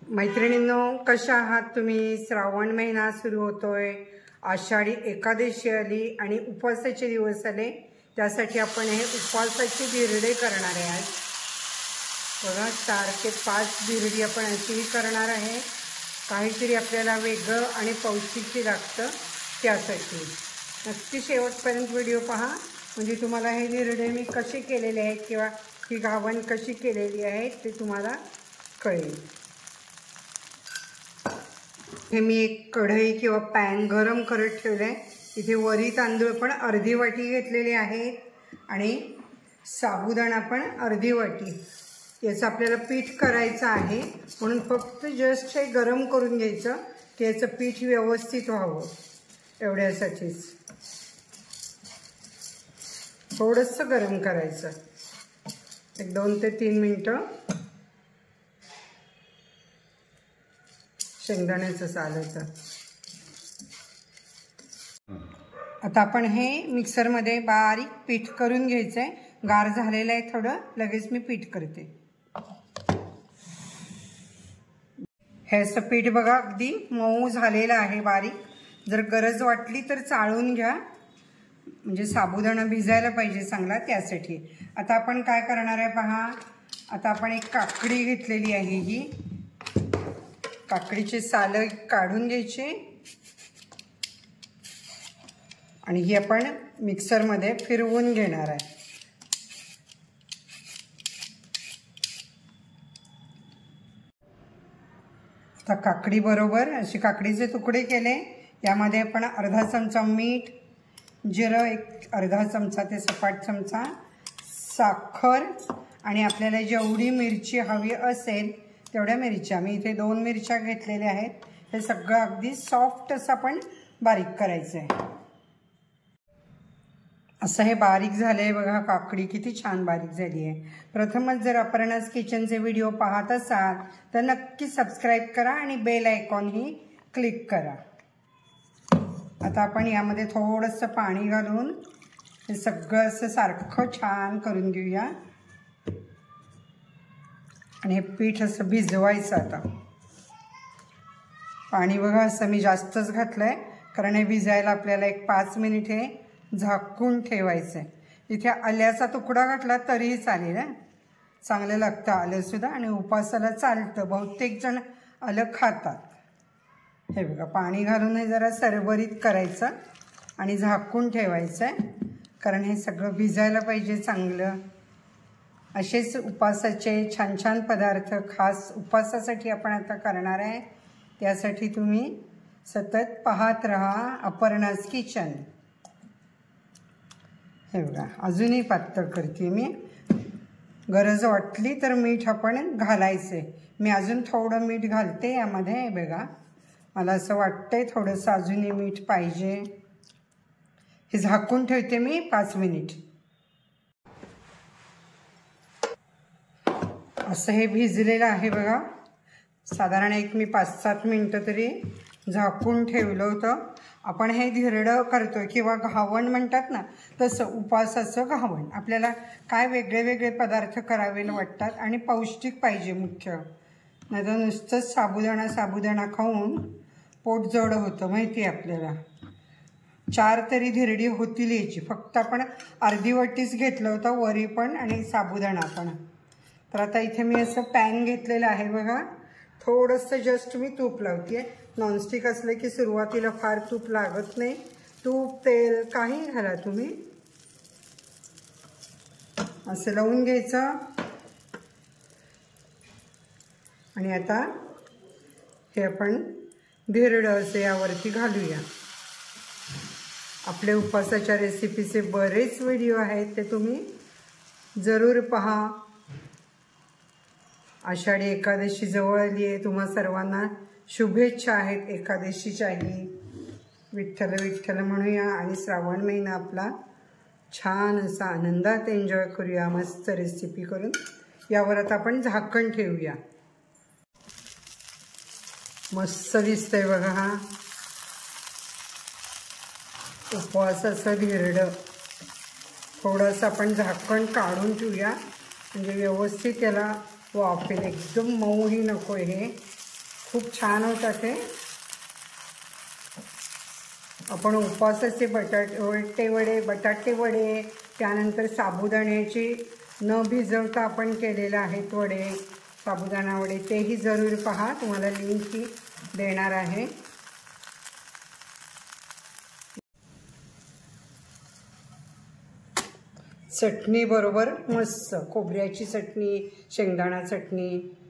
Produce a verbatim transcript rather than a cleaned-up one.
मैत्रिणींनो, कशा आहात तुम्ही? श्रावण महिना सुरू होतोय, आषाढी एकादशी आली आणि उपवासाचे दिवस आले. त्यासाठी आपण हे उपवासाचे धिरडे करणार आहे. आज बघा, चार ते पाच धिरडी आपण अशीही करणार आहे. काहीतरी आपल्याला वेगळं आणि पौष्टिक लागतं, त्यासाठी नक्की शेवटपर्यंत व्हिडिओ पहा. म्हणजे तुम्हाला हे धिरडे मी कसे केलेले आहेत किंवा ही घावण कशी केलेली आहे ते तुम्हाला कळेल. हे मी एक कढई किंवा पॅन गरम करत ठेवलं आहे. इथे वरी तांदूळ पण अर्धी वाटी घेतलेले आहेत आणि साबुदाणा पण अर्धी वाटी. याचं आपल्याला पीठ करायचं आहे, म्हणून फक्त जस्ट हे गरम करून घ्यायचं की याचं पीठ व्यवस्थित व्हावं. एवढ्यासाठीच थोडंसं गरम करायचं, एक दोन ते तीन मिनटं. शेंगदाण्याचं चालायचं. आता आपण हे मिक्सरमध्ये बारीक पीठ करून घ्यायचं आहे. गार झालेलं आहे थोडं, लगेच मी पीठ करते. हे असं पीठ बघा अगदी मऊ झालेलं आहे बारीक. जर गरज वाटली तर चाळून घ्या, म्हणजे साबुदाणा भिजायला पाहिजे चांगला, त्यासाठी. आता आपण काय करणार आहे पहा. आता आपण एक काकडी घेतलेली आहे. ही काकडीचे सालं काढून घ्यायचे आणि ही आपण मिक्सरमध्ये फिरवून घेणार आहे. आता काकडी बरोबर असे काकडीचे तुकडे केले. यामध्ये आपण अर्धा चमचा मीठ, जिरं एक अर्धा चमचा ते सपाट चमचा, साखर आणि आपल्याला जेवढी मिरची हवी असेल तेवढ्या मिरच्या. मी इथे दोन मिरच्या घेतलेल्या आहेत. हे सगळं अगदी सॉफ्ट असं आपण बारीक करायचं आहे. असं हे बारीक झालं आहे बघा. काकडी किती छान बारीक झाली आहे. प्रथमच जर अपर्णाज किचनचे व्हिडिओ पाहत असाल तर नक्की सबस्क्राईब करा आणि बेल आयकॉनही क्लिक करा. आता आपण यामध्ये थोडंसं पाणी घालून हे सगळं असं सारखं छान करून घेऊया आणि हे पीठ असं भिजवायचं. आता पाणी बघा असं मी जास्तच घातलं आहे, कारण हे भिजायला आपल्याला एक पाच मिनिट हे झाकून ठेवायचं आहे. इथे आल्याचा तुकडा घातला तरीही चालेल. चांगलं लागतं आलंसुद्धा आणि उपासाला चालतं. बहुतेक जण आलं खातात. हे बघा, पाणी घालून हे जरा सरभरीत करायचं आणि झाकून ठेवायचं आहे, कारण हे सगळं भिजायला पाहिजे चांगलं. असेच उपासाचे छान छान पदार्थ खास उपासासाठी आपण आता करणार आहे. त्यासाठी तुम्ही सतत पाहत राहा अपर्णाज किचन. हे बघा, अजूनही पातळ करते मी. गरज वाटली तर मीठ आपण घालायचे. मी अजून थोडं मीठ घालते यामध्ये. हे बघा, मला असं वाटतंय थोडंसं अजूनही मीठ पाहिजे. हे झाकून ठेवते मी पाच मिनिट. असं हे भिजलेलं आहे बघा. साधारण एक मी पाच सात मिनटं तरी झाकून ठेवलं होतं. आपण हे धिरडं करतोय किंवा घावण म्हणतात ना, तसं उपासाचं घावण. आपल्याला काय वेगळे वेगळे पदार्थ करावे वाटतात आणि पौष्टिक पाहिजे मुख्य. नाही तर नुसतंच साबुदाणा साबुदाणा खाऊन पोट जड होतं, माहिती आहे आपल्याला. चार तरी धिरडी होतील याची. फक्त आपण अर्धी वाटीच घेतलं होतं, वरी पण आणि साबुदाणा पण. तर आता इथे मी असं पॅन घेतलेलं आहे बघा. थोडंसं जस्ट मी तूप लावते. नॉनस्टिक असलं की सुरुवातीला फार तूप लागत नाही. तूप, तेल काही घाला तुम्ही. असं लावून घ्यायचं आणि आता हे आपण धिरडं असं यावरती घालूया. आपल्या उपवासाच्या रेसिपीचे बरेच व्हिडिओ आहेत, ते तुम्ही जरूर पहा. आषाढी एकादशी जवळ आली आहे. तुम्हा सर्वांना शुभेच्छा आहेत एकादशीच्याही. विठ्ठल विठ्ठल म्हणूया आणि श्रावण महिना आपला छान असा आनंदात एन्जॉय करूया मस्त रेसिपी करून. यावर आता आपण झाकण ठेवूया. मस्त दिसतंय बघा. हा उपवासाचं धिरडं. थोडंसं आपण झाकण काढून ठेवूया म्हणजे व्यवस्थित त्याला वाफेल. एकदम मऊही नको हे, खूप छान होतात ते. आपण उपवासाचे बटाटे वडे बटाटे वडे त्यानंतर साबुदाण्याची न भिजवता आपण केलेले आहेत वडे, साबुदाणा वडे, तेही जरूर पहा. तुम्हाला लिंक ही देणार आहे. चटणी बरोबर मस्त खोबऱ्याची चटणी, शेंगदाणा चटणी